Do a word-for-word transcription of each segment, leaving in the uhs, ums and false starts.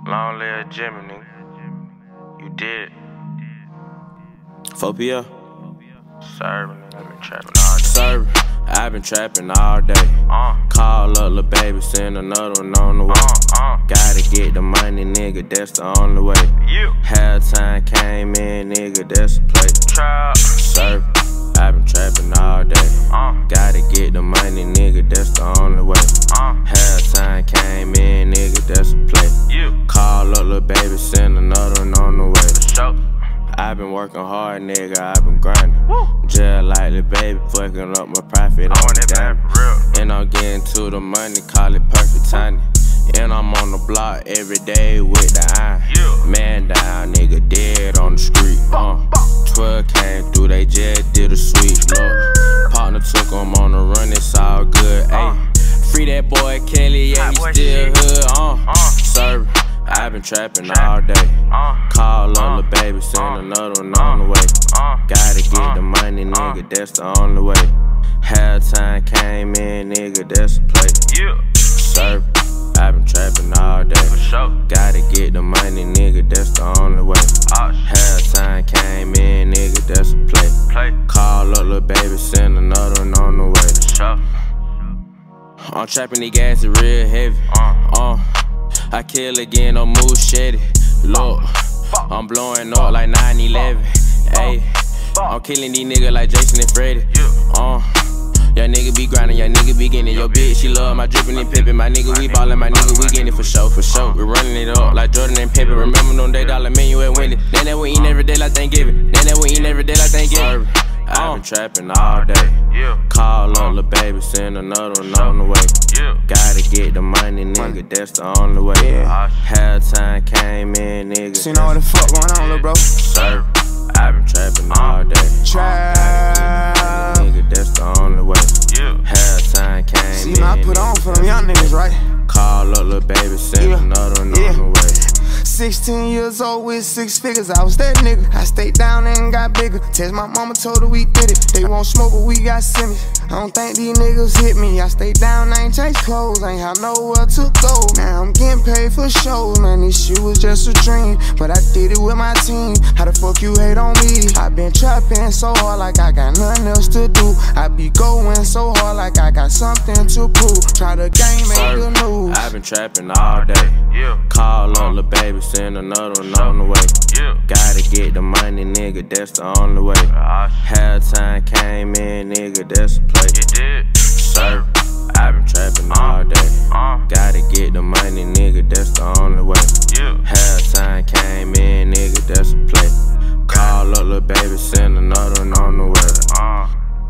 Long live Jimmy, nigga. You did. four P L. Serving, nigga. I've been trapping all day. Serving. I've been trapping all day. Uh. Call up lil' baby, send another one on the way. Uh, uh. Gotta get the money, nigga, that's the only way. You. Halftime came in, nigga, that's the play. Trap. Serving. I've been trapping all day. Uh. Gotta get the money, nigga, that's the only way. Uh. Halftime came in, nigga, that's the play. You. Call up lil' baby, send another one on the way. Show. I've been working hard, nigga, I've been grinding. Woo. Just like the baby, fucking up my profit. I want that bad for real. And I'm getting to the money, call it perfect timing. And I'm on the block every day with the iron. Yeah. Man down, nigga, dead on the street. Uh, twelve came through, they just did a sweep. Look, partner took him on the run, it's all good. Ayy, free that boy Kelly, yeah, he still hood. Uh, Uh. Serving. I've been trapping all day. Uh. Call Uh. on the baby, send Uh. another one on the way. Uh. Gotta get Uh. the money, nigga, Uh. that's the only way. Halftime came in, nigga, that's the play. You. Serving. I've been trapping all day. For sure. Gotta get the money, nigga, that's the only way. Oh, shit. Halftime came in, nigga, that's the play. Play. Call up lil' baby, send another one on the way. For sure. I'm trapping the gas, it real heavy. Uh. Uh, I kill again, no move shitty. Look, I'm blowing up like nine eleven. Ayy, I'm killing these niggas like Jason and Freddy. Uh, young nigga be grinding, young nigga be getting it. Your bitch, she love my drippin' and pippin'. My nigga, we ballin', my nigga, we getting it for sure, for sure. We running it up like Jordan and Pippen. Remember them day dollar menu at Wendy. Then that we eatin' every day like Thanksgiving. Then that we eatin' every day like Thanksgiving. I've been trapping all day. Yeah. Call up lil' baby, send another one on the way. Yeah. Gotta get the money, nigga, that's the only way. Yeah. Halftime came in, nigga. So you know what the fuck going on, little bro? Serve. I've been trapping all day. Trap. Nigga, that's the only way. Yeah. Halftime came See, in. you know, I put on for them young niggas, right? Call up lil' baby, send Yeah. another one Yeah. on the way. sixteen years old with six figures, I was that nigga. I stayed down and got bigger. Test my mama told her we did it. They won't smoke, but we got semis. I don't think these niggas hit me. I stayed down, I ain't changed clothes, ain't have nowhere to go. Now I'm getting paid for shows, man. This shit was just a dream, but I did it with my team. How the fuck you hate on me? I been trapping so hard like I got nothing else to do. I be going so hard like I got something to prove. Try the game, make the news. I've been trapping all day. Yeah. Call up lil' baby, send another one on the way. Yeah. Gotta get the money, nigga, that's the only way. Ah, shit. Halftime came in, nigga, that's the play. You did. Serve. I've been trapping all day. Uh. Gotta get the money, nigga, that's the only way. Yeah. Halftime came in, nigga, that's the play. Call up lil' baby, send another one on the way. Uh.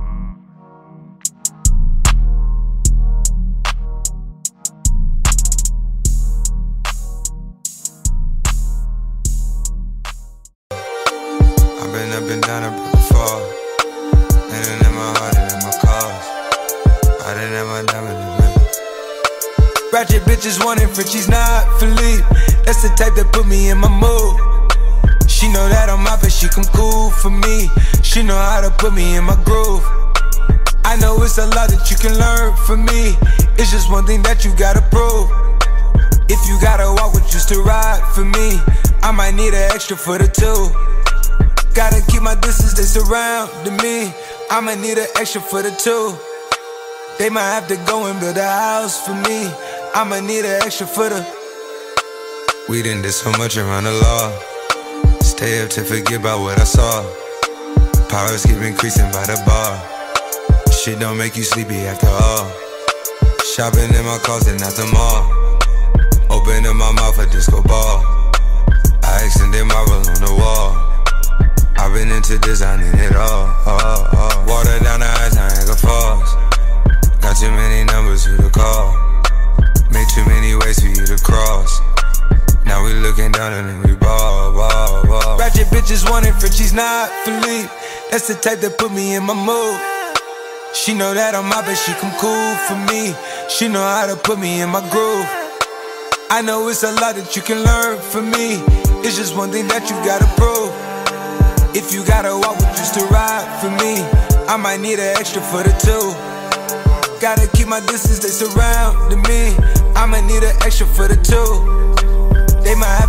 I've been up and down, I broke the fall. And it in my heart and in my cause. I didn't have my diamond in me. Ratchet bitches wanting Frenchies, not Philippe. That's the type that put me in my mood. She know that I'm out, but she come cool for me. She know how to put me in my groove. I know it's a lot that you can learn from me. It's just one thing that you gotta prove. If you gotta walk with just to ride for me, I might need an extra foot or two. Gotta keep my distance, they surrounding me. I'ma need an extra foot or two. They might have to go and build a house for me. I'ma need an extra footer. We done did so much around the law. Stay up to forget about what I saw. Powers keep increasing by the bar. Shit don't make you sleepy after all. Shopping in my closet, not the mall. Open up my mouth a disco ball. I extended marble on the wall. I've been into designing it all, all, all. Water down the eyes, Niagara Falls. Got too many numbers who to call. Made too many ways for you to cross. Now we looking down and then we ball, ball, ball. Ratchet bitches wanting Frenchies, not Philippe. That's the type that put me in my mood. She know that I'm out, but she come cool for me. She know how to put me in my groove. I know it's a lot that you can learn from me. It's just one thing that you gotta prove. If you gotta walk with just to ride for me, I might need an extra foot or two. Gotta keep my distance, they surrounding me. I might need an extra foot or two. They might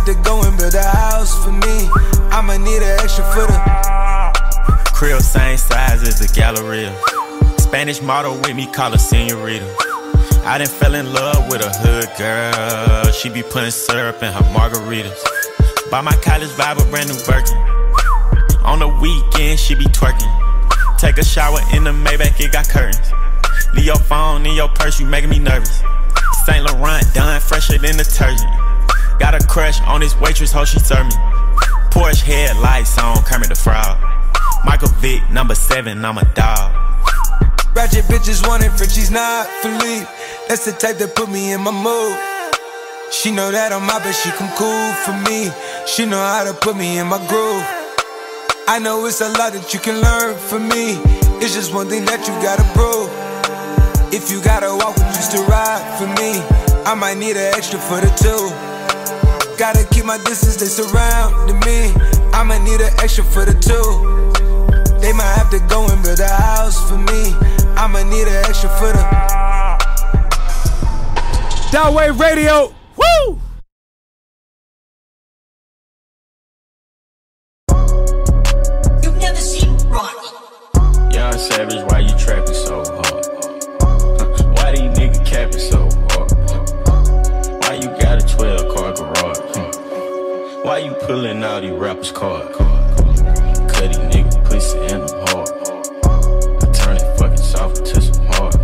have to go and build a house for me. I'ma need an extra for the crib, same size as the Galleria. Spanish model with me, call her senorita. I done fell in love with a hood girl. She be putting syrup in her margaritas. Buy my college vibe a brand new Birkin. On the weekend, she be twerking. Take a shower in the Maybach, it got curtains. Leave your phone in your purse, you making me nervous. Saint Laurent done fresher than detergent. Got a crush on this waitress, hope she serve me. Porsche headlights on Kermit the Frog. Michael Vick, number seven, I'm a dog. Ratchet bitches wanting Frenchies, not Philippe. That's the type that put me in my mood. She know that I'm out, but she come cool for me. She know how to put me in my groove. I know it's a lot that you can learn from me. It's just one thing that you gotta prove. If you gotta walk with just to ride for me, I might need an extra for the two. Gotta keep my distance, they surrounding me. I'ma need an extra for the two. They might have to go and build a house for me. I'ma need an extra for the That Way Radio. Woo! You've never seen rock. Young Savage, why you trapping so hard? Why these niggas capping so hard? Why you got a twelve car garage? Why you pulling all these rappers' cards? Cut these niggas pussy and them hard. I turn it fucking soft to some hard.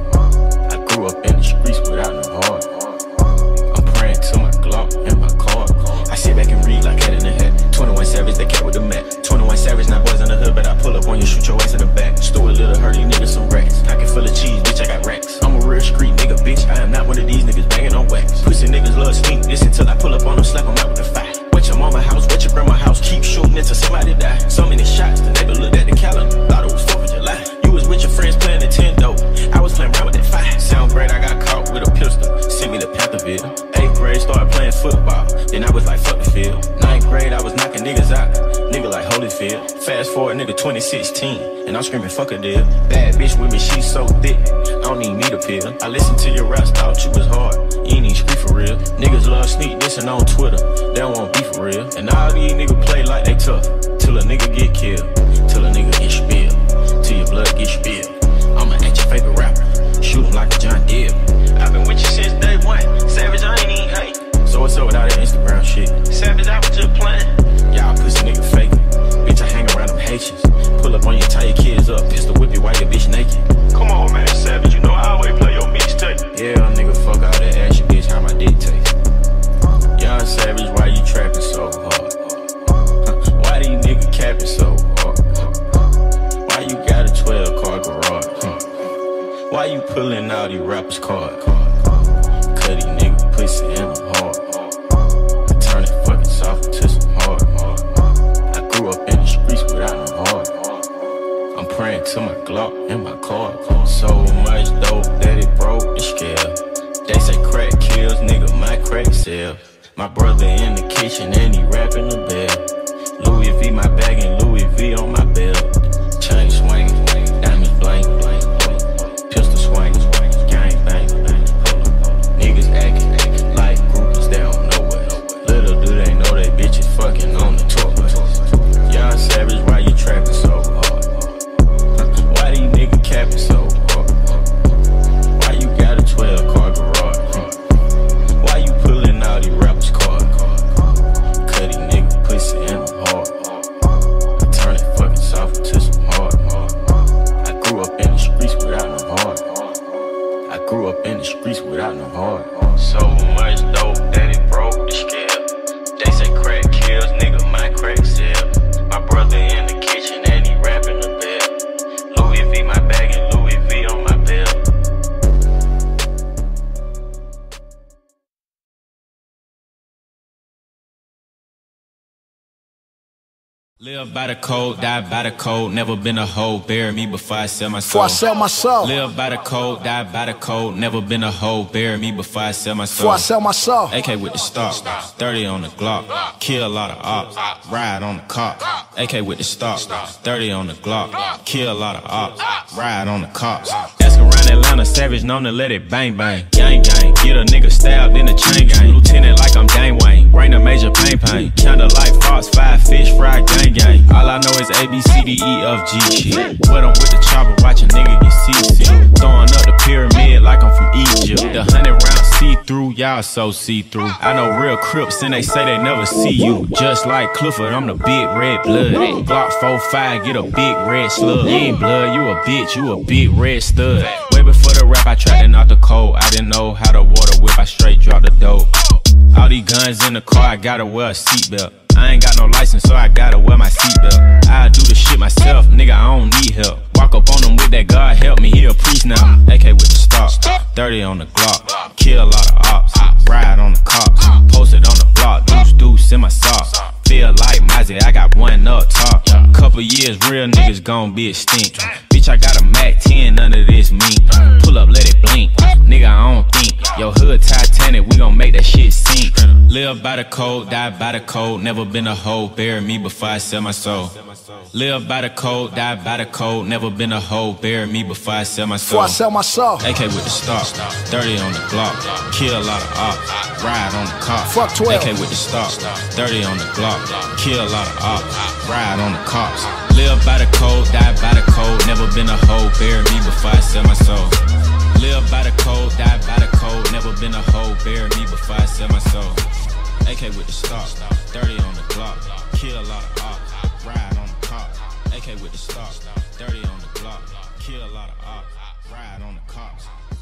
I grew up in the streets without no heart. I'm praying to my Glock and my car. I sit back and read like head in the head. twenty-one Savage, they cat with the mat. twenty-one Savage, not boys in the hood, but I pull up on you, shoot your ass in the back. Store a little hurt, these niggas some racks. Pocket full of cheese, bitch, I got racks. I'm a real street nigga, bitch, I am not one of these niggas banging on wax. Pussy niggas love sneak this until I pull up on them, slap them out with the fire. Wet your mama house, wet your grandma house, keep shooting until somebody die. So many shots, the neighbor looked at the calendar, thought it was fourth of July. You was with your friends playing Nintendo, I was playing around with that fire. Sound great, I got caught with a pistol, sent me to Pantherville. Eighth grade, started playing football, then I was like, fuck the field. Ninth grade, I was knocking niggas out, nigga like Holyfield. Fast forward, nigga, twenty sixteen, and I'm screaming, fuck a deal. Bad bitch with me, she so thick, I don't even need a pill. I listened to your raps, thought you was hard, you ain't even street for real. Niggas love sneak dissing on Twitter, they don't want beef for real. And all these niggas play like they tough, till a nigga get killed, till a nigga get spilled, till your blood get spilled. I'ma at your favorite rapper, shoot him like a John Deere. I've been with you since day one, Savage, I ain't even hate. So what's up with all that Instagram shit? Savage, I was just playing. Y'all pussy nigga fake. Bitch, I hang around them Haitians. Pull up on you, tie your kids up, pistol whip you while your bitch naked. Come on, man, Savage, you know I always play your mixtape. Yeah, nigga, fuck all that action, bitch, how my dick taste. Young Savage, why you trapping so hard? Why these niggas capping so hard? Why you got a twelve car garage? Why you pulling all these rappers' cards? Cut these niggas pussy and them hard. I turn it fucking soft to some hard. I grew up in the streets without no heart. I'm praying to my Glock and my car. So much dope that it broke the scale. They say crack kills, nigga, my crack sell. My brother in the kitchen and he rapping the bell. Louis V my bag and Louis V on my belt. Chain swinging, diamonds blank, pistol swinging, gang bang. Niggas acting like groupies, they don't know us. Little do they know they bitches fucking on the tour bus. Young Savage, why you trapping so hard? Why these niggas capping so hard? Why you got a twelve car garage? Why you pulling all these rappers' cards? Cut these niggas pussy and them hard. I turn it fucking soft to some hard. I grew up in the streets without no heart. I grew up in the streets without no heart. So much dope that it broke the scale. They say crack kills, nigga, my crack sell. My brother in the kitchen and he rapping the bell. Louis V my bag and Louis V on my belt. Live by the code, die by the code. Never been a hoe, bury me before I sell my soul. Before I sell my soul. Live by the code, die by the code. Never been a hoe, bury me before I sell my soul. Before I sell my soul. A K with the stock, thirty on the Glock. Kill a lot of ops, ride on the cop. A K with the stock, thirty on the Glock. Kill a lot of ops, ride on the cops. Ask around Atlanta, Savage known to let it bang bang. Gang gang, get a nigga stabbed in the chain gang. Lieutenant like I'm Dane Wayne. Bring the major pain. champagne. Candlelight Fox, five fish, fried gang gang. All I know is A, B, C, D, E, F, G shit. But I'm with the chopper, watch a nigga get seasick. Throwing up the pyramid like I'm from Egypt. The hundred round see-through, y'all so see-through. I know real Crips and they say they never see you. Just like Clifford, I'm the big red blood. Glock four five, get a big red slug. You ain't blood, you a bitch, you a big red stud. Way before the rap, I tried to knock the cold. I didn't know how to water whip, I straight drop the dope. All these guns in the car, I gotta wear a seatbelt. I ain't got no license, so I gotta wear my seatbelt. I do the shit myself, nigga, I don't need help. Walk up on him with that God help me, he a priest now. A K with the stock, thirty on the Glock. Kill a lot of ops, ride on the cops. Posted on the block, deuce deuce in my socks. Feel like Mozzie, I got one up top. Couple years, real niggas gon' be extinct. Bitch, I got a Mac ten, none of this me. Pull up, let it blink. Nigga, I don't think. Yo, hood Titanic, we gon' make that shit sink. Live by the code, die by the code. Never been a hoe, bury me before I sell my soul. Live by the code, die by the code. Never been a hoe, bury me before I sell my soul. Before I sell my soul. A K with the stock, thirty on the Glock. Kill a lot of ops, ride on the cop. Fuck twelve. A K with the stock, thirty on the Glock. Kill a lot of ops, ride on the cops. Live by the code, die by the code. Never been a hoe, bury me before I sell my soul. Live by the code, die by the code. Never been a hoe, bury me before I sell my soul. A K with the stock, thirty on the Glock. Kill a lot of ops, ride on the cops. A K with the stock, thirty on the Glock. Kill a lot of ops, ride on the cops.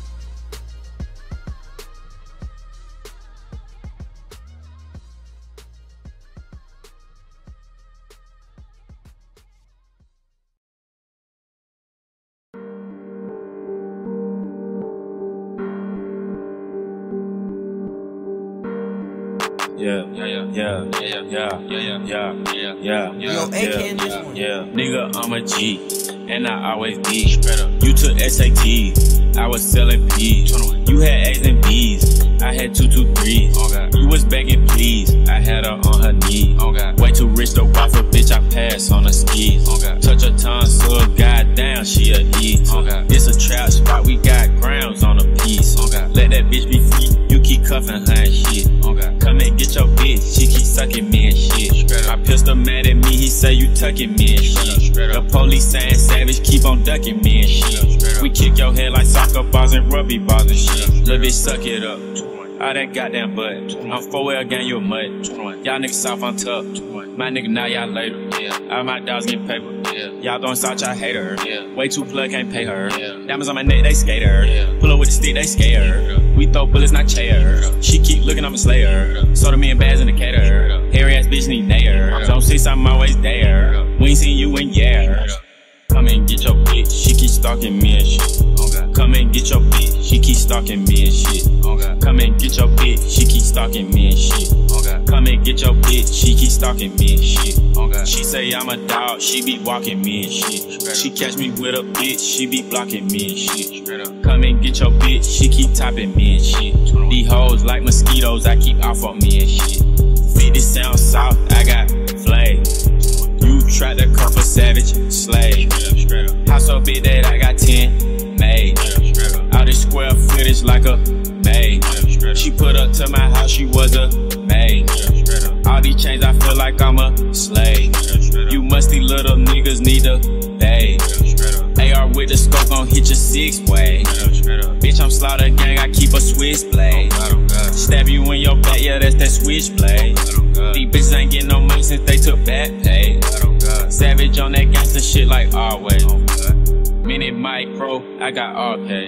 Yeah, yeah, yeah, yeah, yeah, yeah, yeah, yeah, yeah, yeah, Yo, A K in this one. yeah. Nigga, I'm a G, and I always be straight up. You took S A T, I was selling P's. You had A's and B's, I had two, two, threes. You was begging please, I had her on her knees. Way too rich to waffle, bitch, I pass on the skis. Touch her tongue, so goddamn, she a E. It's a trap spot, we got grounds on a piece. Let that bitch be free, you keep cuffing her and shit. Come and get your bitch, she keep sucking me and shit. My pistol mad at me, he say you tucking me and shit. The police saying savage, keep on ducking me and shit. We kick your head like soccer balls and rugby balls and shit. Little bitch, suck it up. All that goddamn butt. I'm four L gang, you a mud. Y'all niggas soft on top. My nigga, now y'all later. All my dogs get paper. Y'all throwing salt, y'all hate her. Way too plug, can't pay her. Diamonds on my neck, they skate her. Pull up with the stick, they scare her. We throw bullets, not chair. She keep looking, I'm a slayer. Soda me and Baz in the cater. Hairy ass bitch need nair. Don't see something always there. We ain't seen you in years. Come and get your bitch, she keep stalking me and shit. Come and get your bitch, she keep stalking me and shit. Come and get your bitch, she keep stalking me and shit. Come and get your bitch, she keep stalking me and shit. She say I'm a dog, she be walking me and shit. She catch me with a bitch, she be blocking me and shit. Come and get your bitch, she keep topping me and shit. These hoes like mosquitoes, I keep off on me and shit. fifty sound soft, I got flags. You tried to cuff a savage, slave. House so big that I got ten made. All this square footage like a maid. She put up to my house, she was a maid. All these chains, I feel like I'm a slave. You musty little niggas need to pay. A R with the scope gon' hit your six way. Bitch, I'm slaughter gang, I keep a switchblade. Stab you in your back, yeah, that's that switchblade. These bitches ain't getting no money since they took back pay. Savage on that gangsta shit like always. Minute micro, I got arcade.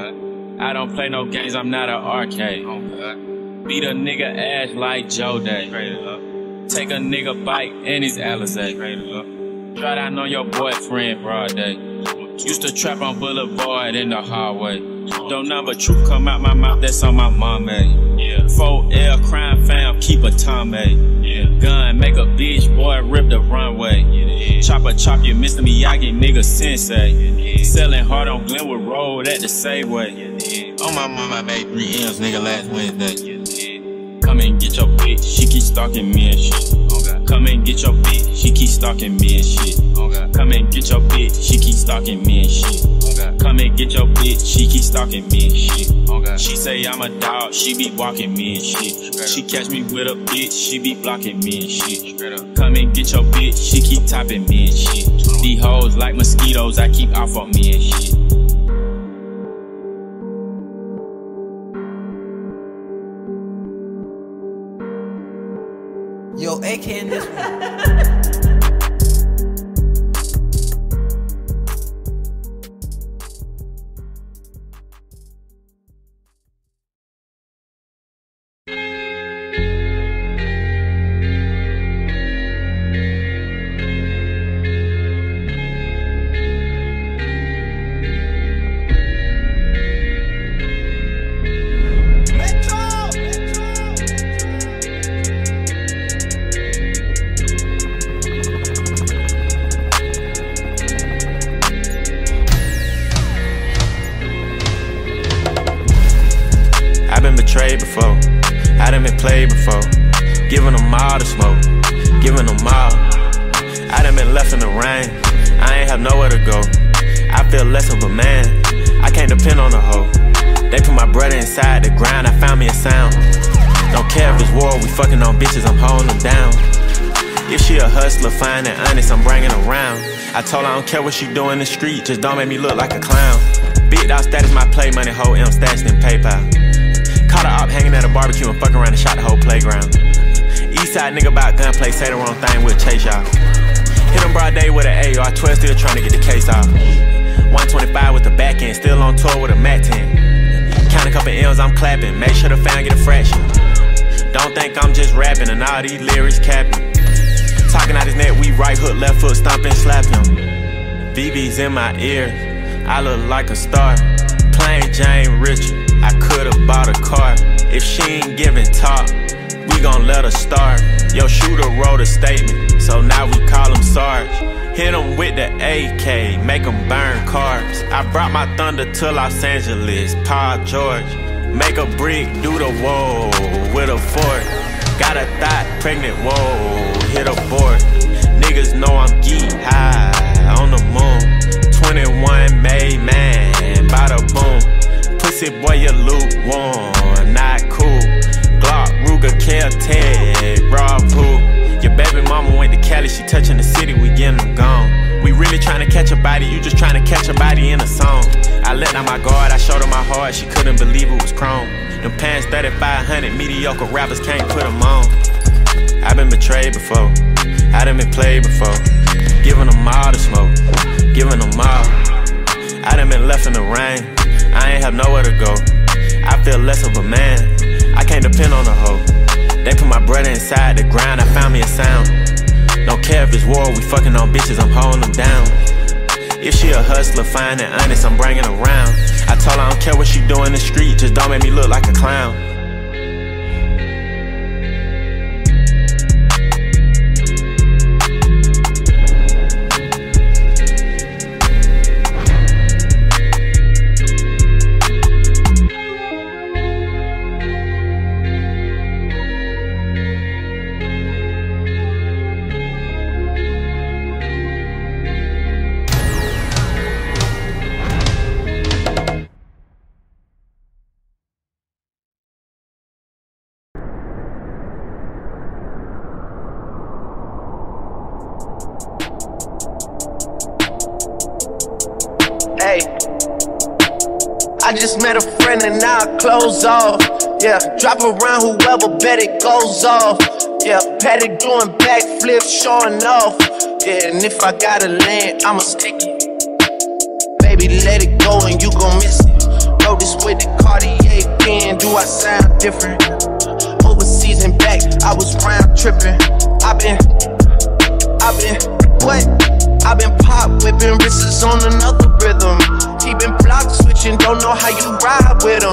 I don't play no games, I'm not an arcade. Beat a nigga ass like Joe Day. Take a nigga bite and his Alizé. Try down on your boyfriend broad day. Used to trap on Boulevard in the hallway. Don't number truth come out my mouth, that's on my mom, eh? four L crime fam, keep a Tommy. Gun, make a bitch, boy, rip the runway. Chopper chop you, Mister Miyagi, nigga sensei. Selling hard on Glenwood Road at the Safeway. On my mama, I made three M's, nigga, last Wednesday. Come and get your bitch, she keep stalking me and shit. Okay. Come and get your bitch, she keep stalking me and shit. Okay. Come and get your bitch, she keep stalking me and shit. Okay. Come and get your bitch, she keep stalking me and shit. Okay. She say I'm a dog, she be walking me and shit. She catch me with a bitch, she be blocking me and shit. Come and get your bitch, she keep topping me and shit. These hoes like mosquitoes, I keep off on me and shit. Yo, A K in this one. Before, I done been played before, giving them all the smoke, giving them all. I done been left in the rain, I ain't have nowhere to go. I feel less of a man, I can't depend on a hoe. They put my brother inside the grind, I found me a sound. Don't care if it's war, we fucking on bitches, I'm holding them down. If she a hustler, fine and honest, I'm bringing her around. I told her I don't care what she do in the street, just don't make me look like a clown. Big dog status, my play money, hoe M stashed in PayPal. Caught her up hanging at a barbecue and fuck around and shot the whole playground. Eastside nigga about gunplay, say the wrong thing, we'll chase y'all. Hit him broad day with an A R twelve, still trying to get the case off. one twenty-five with the back end, still on tour with a Mac ten. Count a couple M's, I'm clapping, make sure the fan get a fraction. Don't think I'm just rapping and all these lyrics capping. Talking out his neck, we right hook, left foot, stomp and slap him. V V's in my ears, I look like a star. Plain Jane Richard, I could've bought a car. If she ain't giving talk, we gon' let her start. Yo, shooter wrote a statement, so now we call him Sarge. Hit him with the A K, make him burn cars. I brought my thunder to Los Angeles, Paul George. Make a brick, do the whoa with a fork. Got a thought, pregnant, whoa, hit a board. Niggas know I'm geek high on the moon. twenty-one made man, bada boom. Pussy boy, you lukewarm, not cool. Glock, Ruger, Kel-Tec, Bravo. Your baby mama went to Cali, she touching the city, we getting them gone. We really trying to catch a body, you just trying to catch a body in a song. I let down my guard, I showed her my heart, she couldn't believe it was chrome. Them pants thirty-five hundred, mediocre rappers can't put them on. I been betrayed before, I done been played before. Giving them all the smoke, giving them all. I done been left in the rain, I ain't have nowhere to go. I feel less of a man, I can't depend on a hoe. They put my brother inside the grind, I found me a sound. Don't care if it's war, we fucking on bitches, I'm holding them down. If she a hustler, fine and honest, I'm bringing her around. I told her I don't care what she do in the street, just don't make me look like a clown. I just met a friend and now I close off. Yeah, drop around whoever bet it goes off. Yeah, Patty doing backflips, showing off. Yeah, and if I gotta land, I'ma stick it. Baby, let it go and you gon' miss it. Wrote this with the Cartier pen, do I sound different? Overseas and back, I was round tripping. I been, I been, what? I been pop whipping, wrists on another rhythm. He been block switching, don't know how you ride with him.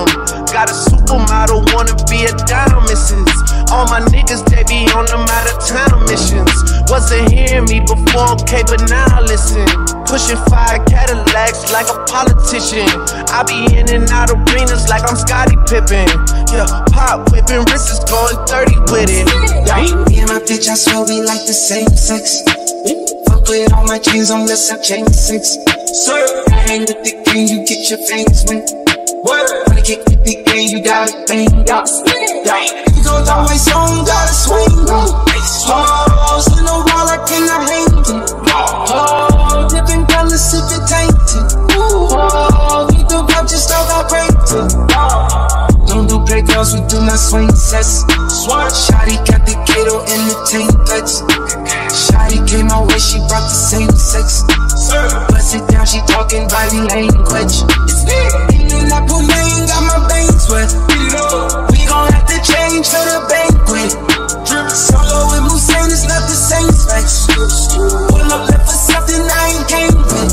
Got a supermodel, wanna be a dime missus. All my niggas, they be on them out of town missions. Wasn't hearing me before, okay, but now listen. Pushing five Cadillacs like a politician. I be in and out arenas like I'm Scottie Pippen. Yeah, pop whipping, wrists is going thirty with it. Me and my bitch, I swear we like the same sex. Fuck with all my chains unless I chain six. Sir, I hang with the gang, you get your fangs wet. Wanna kick with the gang, you gotta bang. You go down my song, gotta swing. Hoes in the wall, I cannot hang it. Oh, different colors if it tainted. Oh, we do pop just start vibrating. Don't do play girls, we do not swing sets. Swat, Shotty got the Kato in the tank cuts. Shotty came my way, she brought the same sex. Bust it down, she talking body language. And I put lane, got my bangs wet. We gon' have to change for the banquet. Solo with Musain is not the same specs. Pull up left for something I ain't came with.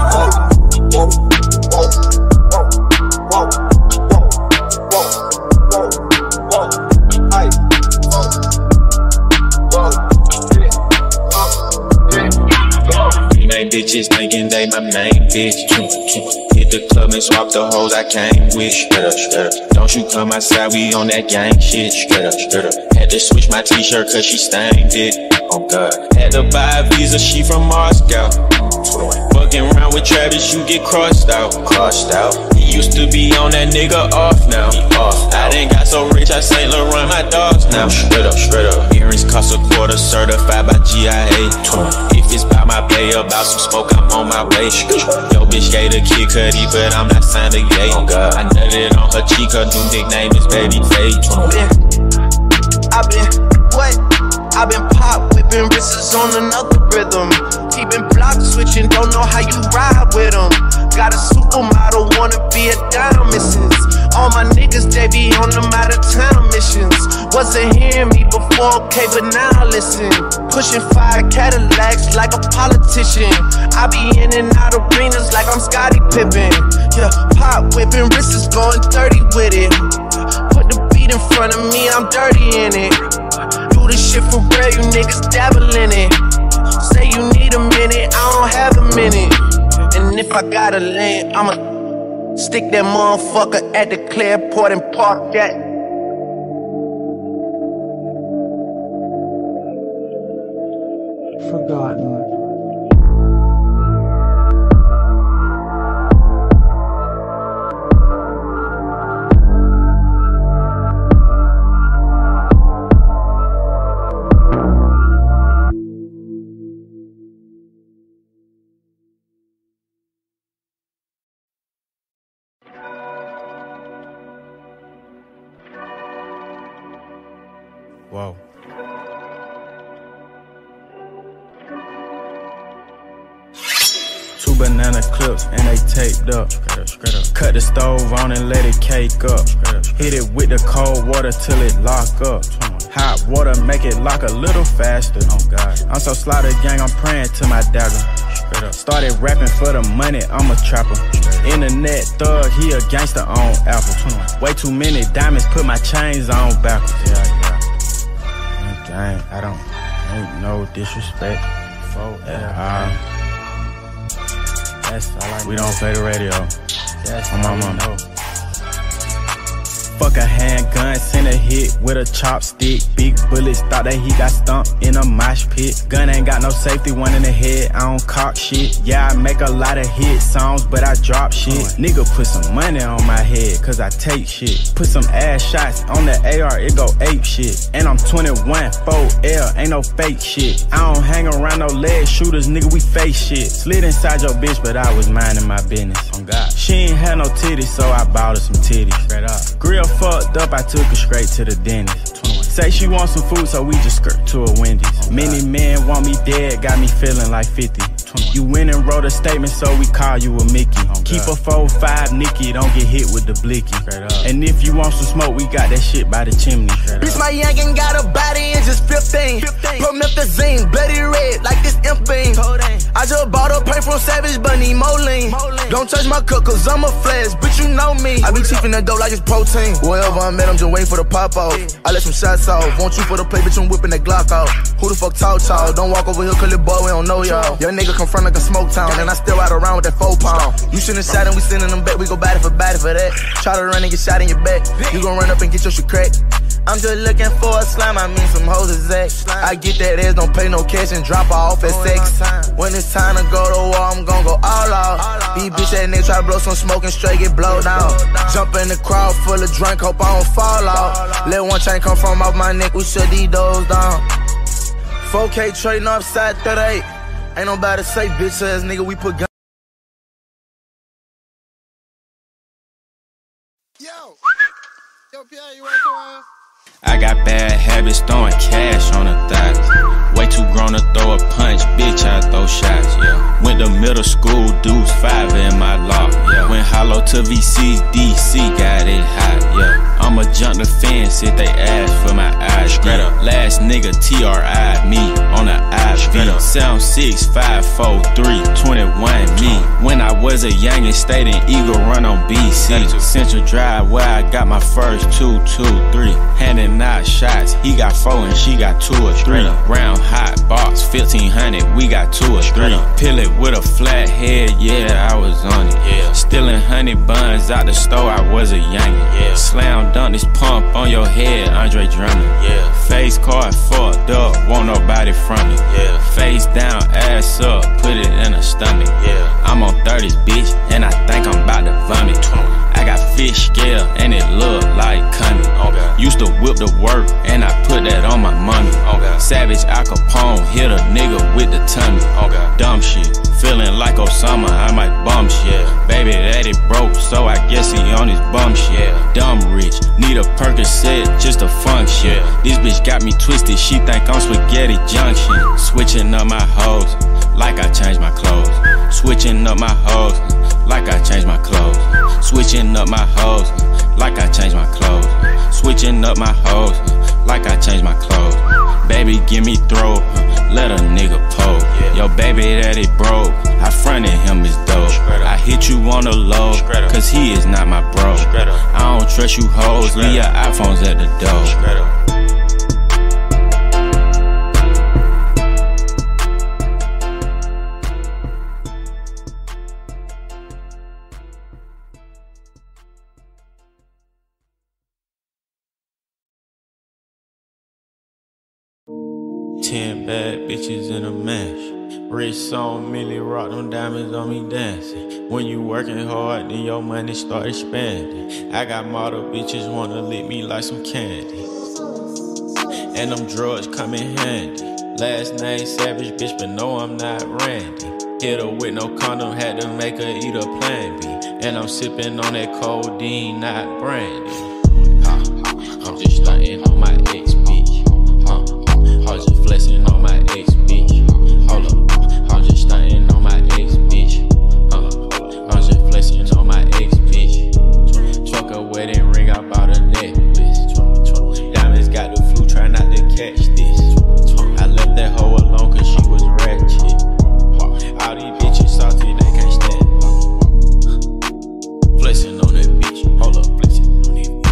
Main bitches thinking they my main bitch. Hit the club and swap the hoes I came with. Straight up, straight up. Don't you come outside, we on that gang shit. Straight up, straight up. Had to switch my t-shirt cause she stained it. Oh God. Had to buy a visa, she from Moscow. Fucking around with Travis, you get crossed out. Crossed out. He used to be on that nigga off now. He off. I done got so rich, I Saint Laurent my dogs now. Straight up, straight up. Earrings cost a quarter, certified by G I A. If it's by my pay, about some smoke, I'm on my way. Yo, bitch gave a kid cutty, but I'm not signed a yay. Oh God. I nutted on her cheek, her new nickname is Babyface. I been, what? I been pop whipping, wrists on another rhythm. Keeping block switching, don't know how you ride with them. Got a supermodel, wanna be a dime missus. All my niggas, they be on them out of town missions. Wasn't hearing me before, okay, but now listen. Pushing five Cadillacs like a politician. I be in and out arenas like I'm Scottie Pippen. Yeah, pop whipping, wrists is going thirty with it. Put the beat in front of me, I'm dirty in it. Do this shit for real, you niggas dabble in it. Say you need a minute, I don't have a minute. And if I got a land, I'ma stick that motherfucker at the Clearport and park that. Forgotten. Whoa. Two banana clips and they taped up. Straight up, straight up. Cut the stove on and let it cake up. Straight up, straight Hit it with the cold water till it lock up. Hot water make it lock a little faster. Oh God. I'm so slaughter gang, I'm praying to my dagger. Straight up. Started rapping for the money, I'm a trapper. Internet thug, he a gangster on Apple. Way too many diamonds, put my chains on backwards. Yeah, yeah. Gang, I don't, ain't no disrespect. For yeah, uh, that's all I We know. Don't play the radio. That's on my mama. Fuck a handgun, send a hit with a chopstick. Big bullets, thought that he got stumped in a mosh pit. Gun ain't got no safety, one in the head, I don't cock shit. Yeah, I make a lot of hit songs, but I drop shit. Nigga put some money on my head, cause I take shit. Put some ass shots on the A R, it go ape shit. And I'm twenty-one, four L, ain't no fake shit. I don't hang around no leg shooters, nigga, we face shit. Slid inside your bitch, but I was minding my business. On God. She ain't had no titties, so I bought her some titties. Straight up. Grill fucked up, I took her straight to the dentist. Say she wants some food, so we just skirt to a Wendy's. Oh, many men want me dead, got me feeling like fifty. You went and wrote a statement, so we call you a Mickey. Oh, keep a four five Nicky, don't get hit with the blicky. And if you want some smoke, we got that shit by the chimney. Bitch, my youngin' got a body and just fifteen. Promethazine, bloody red, like this imp beam. I just bought a paint from Savage, but need more lean. Don't touch my cook, cause I'm a flash, bitch, you know me. I be chiefin' that dope like it's protein. Wherever I'm at, I'm just waiting for the pop off. I let some shots off. Want you for the play, bitch, I'm whipping that Glock off. Who the fuck talk y'all? Don't walk over here, cause little boy, we don't know y'all. Your nigga come from like a smoke town, and I still ride around with that four pound. You shouldn't shot and we sending them back, we go body for body for that. Try to run and get shot in your back. You gon' run up and get your shit cracked. I'm just looking for a slime, I mean some hoes exact. I get that ass, don't pay no cash and drop her off at sex. When it's time to go to war, I'm gon' go all out. These bitch ass niggas try to blow some smoke and straight get blow down. Jump in the crowd full of drink, hope I don't fall out. Let one chain come from off my neck, we shut these doors down. four K trading upside thirty-eight. Ain't nobody say bitch ass nigga, we put guns. Yo, yo, Pierre, you wanna come on? I got bad habits, throwing cash on the thighs. Way too grown to throw a punch, bitch, I throw shots, yeah. Went to middle school, dudes five in my law, yeah. Went hollow to V C, D C, got it hot, yeah. I'ma jump the fence if they ask for my eyes, straight up. Last nigga T R I, me, on the I V. seven six, five four three, twenty-one, me. When I was a youngin', stayed in Eagle Run on B C. Central Drive, where I got my first two, two, three. Handing out shots, he got four and she got two or three. Round hot box, fifteen hundred, we got two or three. Pill it with a flat head, yeah, I was on it. Yeah. Stealing honey buns out the store, I was a youngin'. Yeah. Slam dunk this pump on your head, Andre Drummond. Yeah. Face card fucked up, won't nobody from me. Yeah. Face down, ass up, put it in her stomach. Yeah. I'm on thirties, bitch, and I think I'm about to vomit. I got fish scale, and it look like coming. Okay. Used to whip the work, and I put that on my mommy. Okay. Savage Al Capone, hit a nigga with the tummy. Okay. Dumb shit, feeling like Osama, I might bum shit. Yeah. Baby daddy broke, so I guess he on his bum shit. Yeah. Dumb rich, need a Percocet just to function. Yeah. This bitch got me twisted, she think I'm Spaghetti Junction. Switching up my hoes, like I changed my clothes. Switching up my hoes, like I changed my clothes. Switching up my hoes, like I changed my clothes. Switching up my hoes, like I changed my clothes. Baby, give me throat, let a nigga pose. Yeah. Yo, baby daddy broke, I fronted him as dope. I hit you on the low, cause he is not my bro. I don't trust you hoes, leave your iPhones at the door. Ten bad bitches in a mash. Rich on Millie, rock them diamonds on me dancing. When you working hard, then your money start expanding. I got model bitches wanna lick me like some candy. And them drugs come in handy. Last name Savage, bitch, but no, I'm not Randy. Hit her with no condom, had to make her eat a Plan B. And I'm sipping on that codeine, not brandy. Huh. I'm just stunting on my ex bitch. Huh. I was just flexing on my ex bitch. Hold up, I'm just stunting on my ex bitch. Huh. I was just flexing on my ex bitch. Truck a wedding ring, I bought a necklace. Diamonds got the flu, try not to catch this. I left that hoe alone cause she was ratchet. All these bitches salty, they can't stand. Flexing on that bitch, hold up, flexing on that bitch.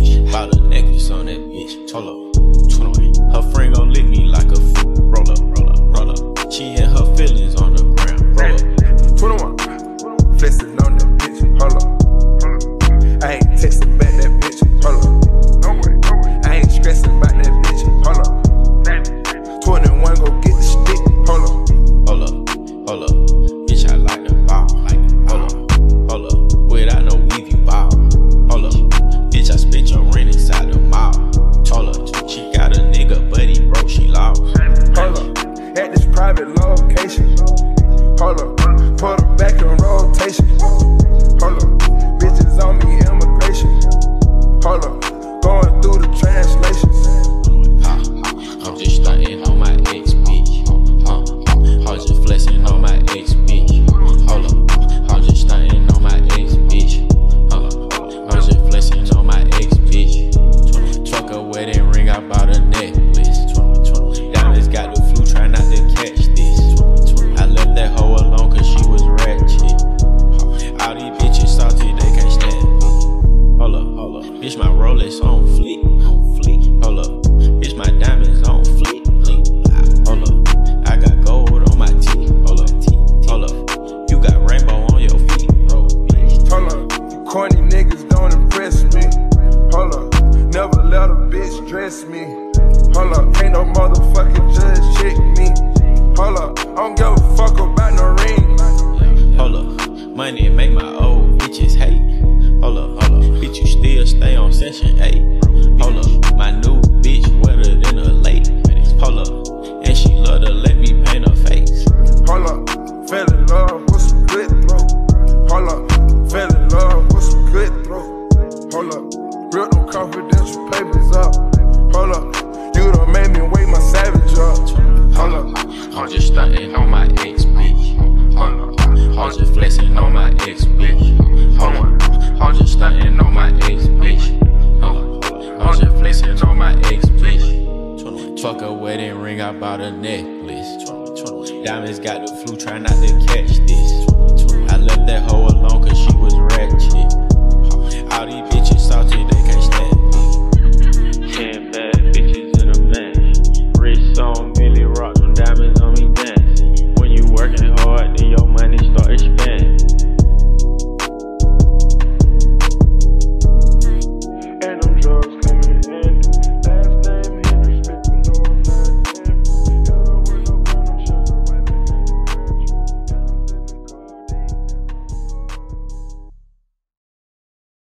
I'm just stunting on my ex, bitch. I'm just flexing on my ex, bitch. I'm just stunting on my ex, bitch. I'm just flexing on my ex, bitch. Fuck a wedding ring, I bought a necklace. Diamonds got the flu, try not to catch this. I left that hoe alone cause she was ratchet. All these bitches salty, they can't stand